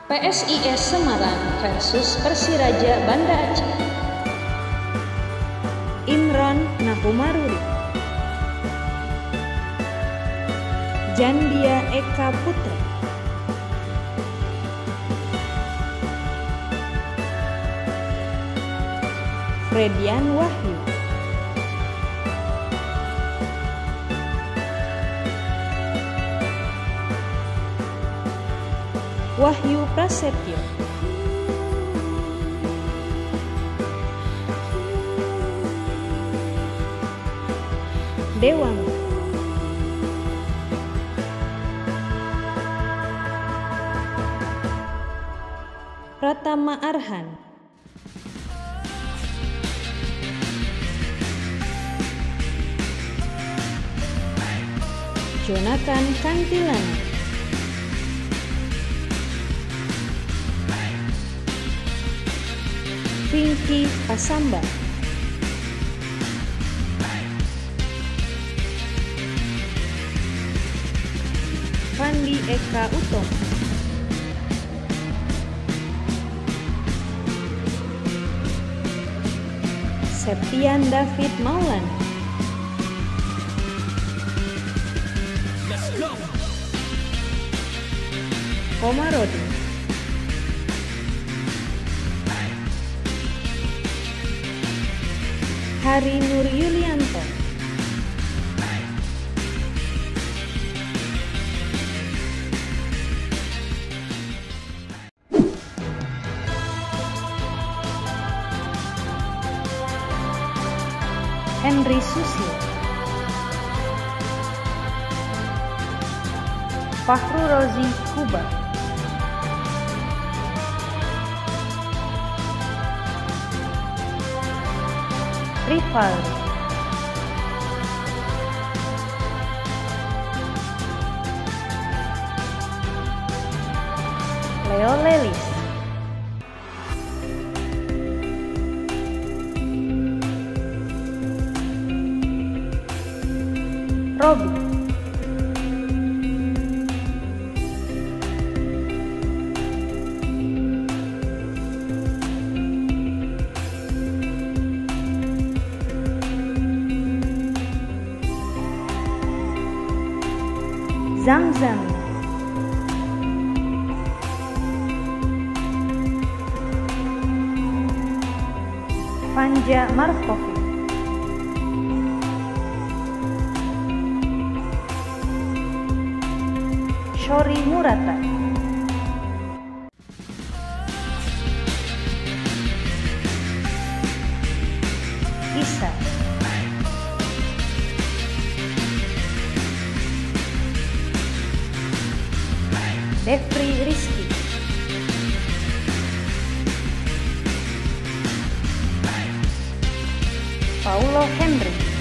PSIS Semarang versus Persiraja Banda Aceh. Imron Nahumaruri, Jandia Eka Putra, Fredian Wahyu, Wahyu Prasetyo, Dewang, Pratama Arhan, Jonathan Kantilana, Pinky Pasamba, Fandi Eka Utomo, Septian David Maulana, Komarodi, Hari Nur Yulianto, Henry Susilo, Fahru Rozi Kuba, Rivaldi, Leo Lelis, Robi, Zamzam, Panja Markovi, Shori Murata, Isa, Devri Rizky, Paulo Henry,